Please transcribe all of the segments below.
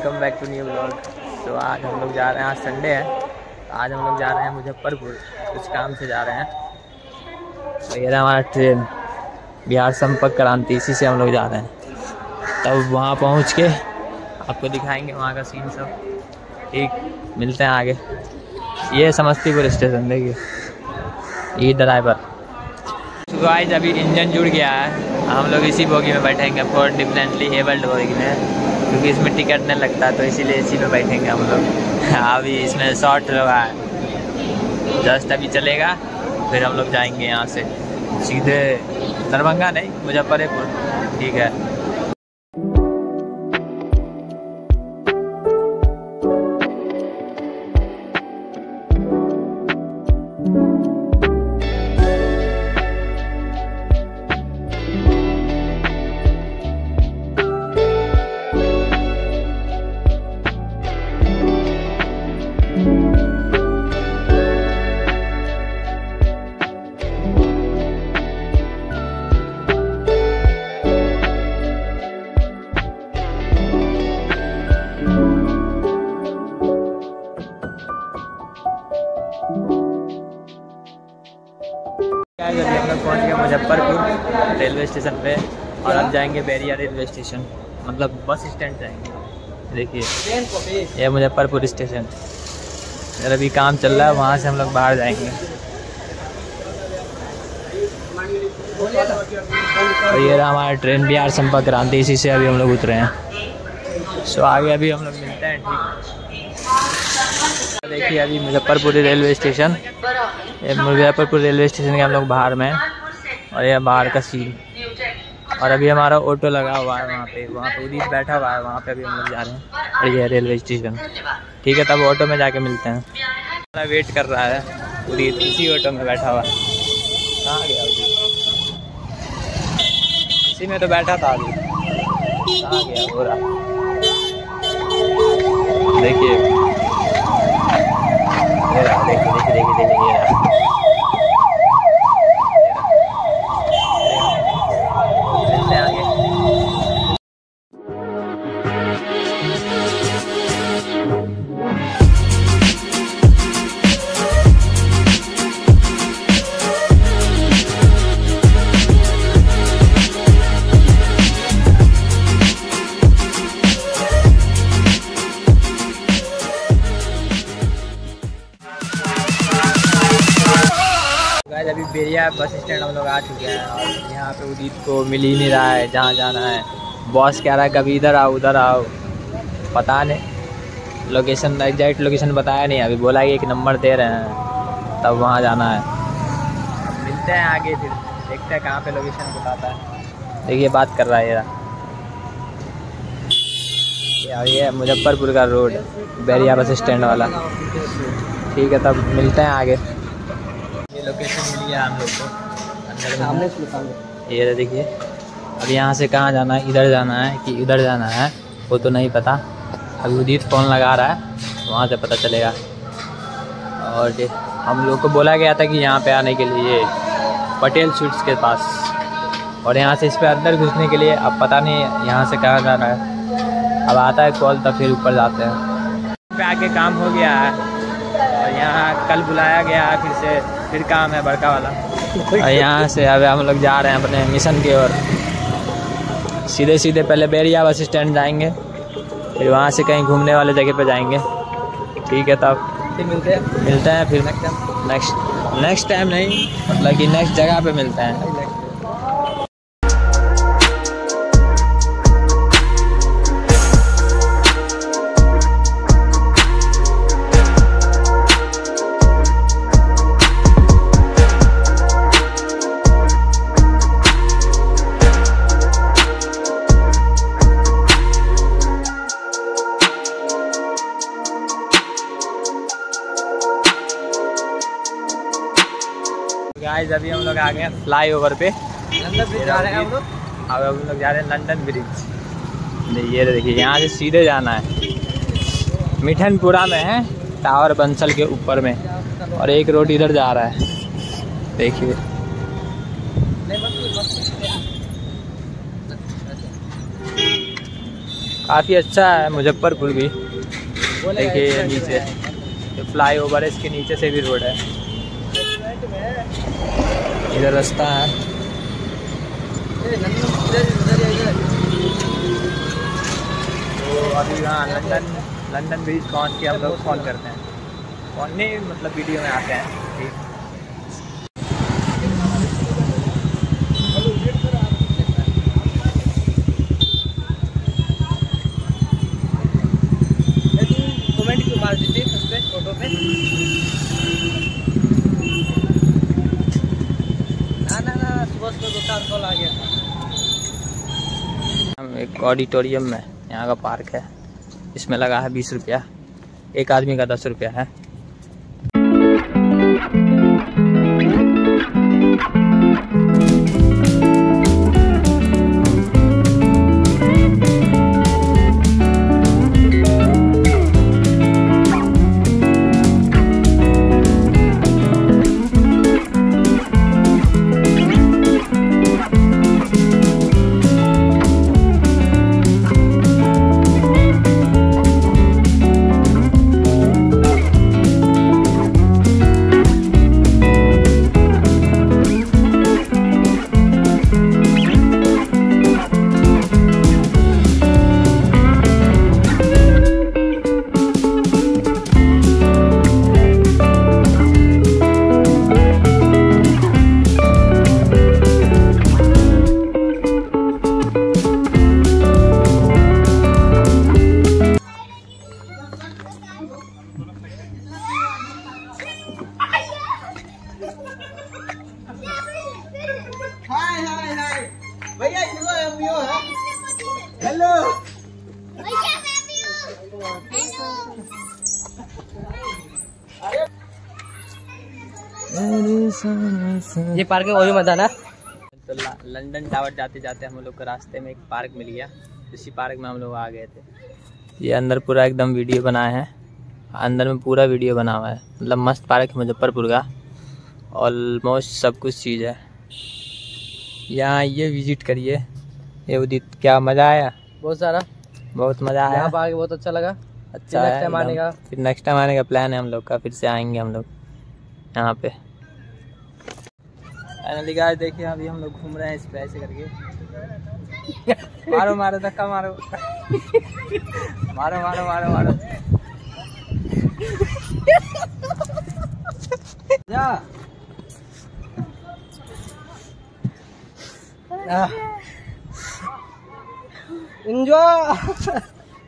Welcome back to new vlog. तो आज हम लोग जा रहे हैं, आज संडे है, तो आज हम लोग जा रहे हैं मुजफ्फरपुर, कुछ काम से जा रहे हैं। तो ये रहा हमारा ट्रेन, बिहार संपर्क क्रांति, इसी से हम लोग जा रहे हैं। तब वहाँ पहुँच के आपको दिखाएंगे वहाँ का सीन सब। ठीक, मिलते हैं आगे। ये समस्तीपुर स्टेशन, देखिए ये ड्राइवर। तो गाइस अभी इंजन जुड़ गया है, हम लोग इसी बोगी में बैठेंगे, फॉर डिफरेंटली एबल्ड बोगी में, क्योंकि इसमें टिकट नहीं लगता, तो इसीलिए इसी में बैठेंगे हम लोग। अभी इसमें शॉर्ट लगा है, जस्ट अभी चलेगा, फिर हम लोग जाएंगे यहाँ से सीधे दरभंगा नहीं, मुजफ्फरपुर। ठीक है। अभी हम लोग पहुँच गए मुजफ्फरपुर रेलवे स्टेशन पे, और अब जाएंगे बैरिया रेलवे स्टेशन, मतलब बस स्टैंड जाएंगे। देखिए ये मुजफ्फरपुर स्टेशन, यार अभी काम चल रहा है, वहाँ से हम लोग बाहर जाएंगे। और ये रहा हमारा ट्रेन बिहार संपर्क क्रांति, इसी से अभी हम लोग उतरे हैं। सो आगे अभी हम लोग मिलते हैं। ठीक, देखिए अभी Muzaffarpur railway station, Muzaffarpur railway station के हम लोग बाहर में, और ये बाहर का सीन। और अभी हमारा ऑटो लगा हुआ है वहाँ पे उदित बैठा हुआ है, वहाँ पे अभी हम लोग जा रहे हैं। और ये रेलवे स्टेशन, ठीक है, तब ऑटो में जाके मिलते हैं। हमारा वेट कर रहा है उदित, इसी ऑटो में बैठा हुआ है। कहाँ गया उदित? इसी में तो बैठा था अभी, कहाँ गया हो रहा? देखिए देखिए अभी बैरिया बस स्टैंड हम लोग आ चुके हैं, और यहाँ पे उदित को मिल ही नहीं रहा है जहाँ जाना है। बॉस कह रहा है कभी इधर आओ उधर आओ, पता नहीं लोकेशन, एग्जैक्ट लोकेशन बताया नहीं। अभी बोला कि एक नंबर दे रहे हैं, तब वहाँ जाना है। मिलते हैं आगे, फिर देखते हैं कहाँ पे लोकेशन बताता है। देखिए बात कर रहा है ये मुजफ्फरपुर का रोड, बैरिया बस स्टैंड वाला। ठीक है, तब मिलते हैं आगे। ये लोकेशन मिल गया हम लोग को अंदर। ये देखिए अब यहाँ से कहाँ जाना है, इधर जाना है कि इधर जाना है वो तो नहीं पता। अभी उदित फ़ोन लगा रहा है, वहाँ से पता चलेगा। और हम लोग को बोला गया था कि यहाँ पे आने के लिए पटेल स्वीट्स के पास, और यहाँ से इस पर अंदर घुसने के लिए अब पता नहीं यहाँ से कहाँ जाना है। अब आता है कॉल, तब फिर ऊपर जाते हैं। पे आके काम हो गया है, और यहाँ कल बुलाया गया है फिर काम है बड़का वाला। और यहाँ से अब हम लोग जा रहे हैं अपने मिशन की ओर। सीधे सीधे पहले बैरिया बस स्टैंड जाएंगे, फिर वहाँ से कहीं घूमने वाले जगह पे जाएंगे। ठीक है, तब फिर मिलते हैं फिर नेक्स्ट टाइम नहीं, मतलब कि नेक्स्ट जगह पे मिलते हैं। गाइस अभी हम लोग आ गए हैं फ्लाई ओवर पे, लंदन ब्रिज जा रहे हैं हम लोग। अब हम लोग जा रहे हैं लंदन ब्रिज। ये देखिए यहाँ से सीधे जाना है, मिठनपुरा में है, टावर बंसल के ऊपर में, और एक रोड इधर जा रहा है, देखिए। काफ़ी अच्छा है मुजफ्फरपुर भी। देखिए ये नीचे जो फ्लाई ओवर है इसके नीचे से भी रोड है, इधर रास्ता है। तो अभी हाँ लंदन ब्रिज पहुँच के हम लोग फ़ोन करते हैं, फ़ोन नहीं मतलब वीडियो में आते हैं। ठीक, फोटो पे ना सुबह 2-4 कॉल आ गया था। हम एक ऑडिटोरियम में, यहाँ का पार्क है, इसमें लगा है 20 रुपया, एक आदमी का 10 रुपया है। भैया हेलो ये पार्क वही मजा ना। तो लंदन टावर जाते जाते हम लोग को रास्ते में एक पार्क मिल गया, इसी पार्क में हम लोग आ गए थे। ये अंदर पूरा एकदम वीडियो बनाए हैं, अंदर में पूरा वीडियो बना हुआ है, मतलब मस्त पार्क है मुजफ्फरपुर का, ऑलमोस्ट सब कुछ चीज़ है। यहाँ ये विजिट करिए। ये उदित, क्या मज़ा आया? बहुत सारा, बहुत मज़ा आया। यहाँ पार्क बहुत अच्छा लगा। अच्छा है, फिर नेक्स्ट टाइम आने का प्लान है हम लोग का, फिर से आएंगे हम लोग यहाँ पे। फाइनली गाइस देखिए अभी हम लोग घूम रहे हैं इस पे ऐसे करके। मारो मारो धक्का मारो मारो मारो मारो मारो जा। एंजॉय।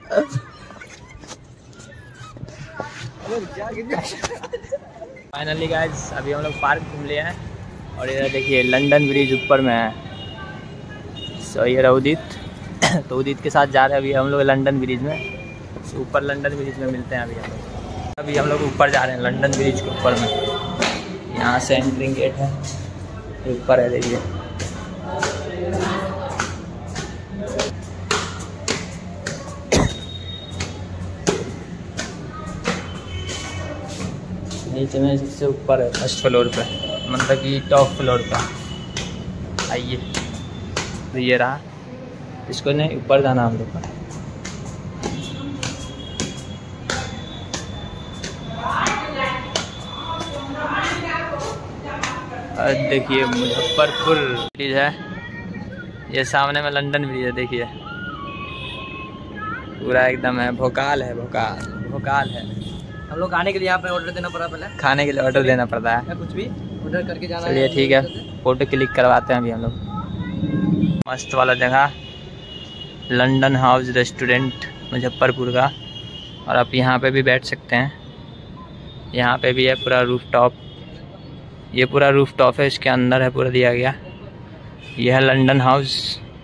फाइनली गाइस अभी हम लोग पार्क घूम लिए हैं और इधर देखिए लंदन ब्रिज ऊपर में है। सो ये रहा उदित। तो उदित के साथ जा रहे हैं अभी हम लोग लंदन ब्रिज में। तो ऊपर लंदन ब्रिज में मिलते हैं अभी हम लोग ऊपर जा रहे हैं लंदन ब्रिज के ऊपर में। यहाँ से एंट्रिंग गेट है, ऊपर है देखिए। नीचे में सबसे ऊपर है, फर्स्ट फ्लोर पे, मतलब कि टॉप फ्लोर पे। आइए तो ये रहा, इसको नहीं ऊपर जाना हम लोग का। और देखिए मुजफ्फरपुर ब्रिज है, ये सामने में लंदन ब्रिज है। देखिए पूरा एकदम है, भोकाल है, भोकाल है। हम लोग खाने के लिए यहाँ पे ऑर्डर देना पड़ा, पहले खाने के लिए ऑर्डर देना पड़ता है, कुछ भी ऑर्डर करके जाना है। चलिए ठीक है, फोटो क्लिक करवाते हैं अभी हम लोग। मस्त वाला जगह लंदन हाउस रेस्टोरेंट मुजफ्फरपुर का। और आप यहाँ पे भी बैठ सकते हैं, यहाँ पे भी है पूरा रूफ टॉप। ये पूरा रूफ टॉप है, इसके अंदर है पूरा दिया गया। यह है लंदन हाउस।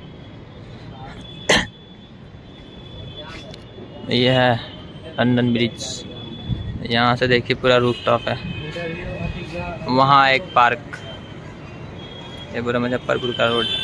यह है लंदन ब्रिज, यहाँ से देखिए पूरा रूफ टॉप है। वहाँ एक पार्क, ये पूरा मुजफ्फरपुर का रोड।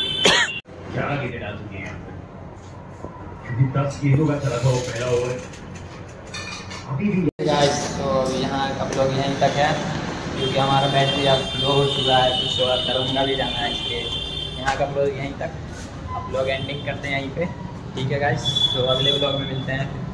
तो यहाँ आप लोग यहीं तक है, क्योंकि हमारा बैटरी अब लो हो चुका है, कुछ और दरभंगा भी जाना है, इसलिए यहाँ का लोग यहीं तक। आप लोग एंडिंग करते हैं यहीं पे। ठीक है गाइस, तो अगले ब्लॉग में मिलते हैं।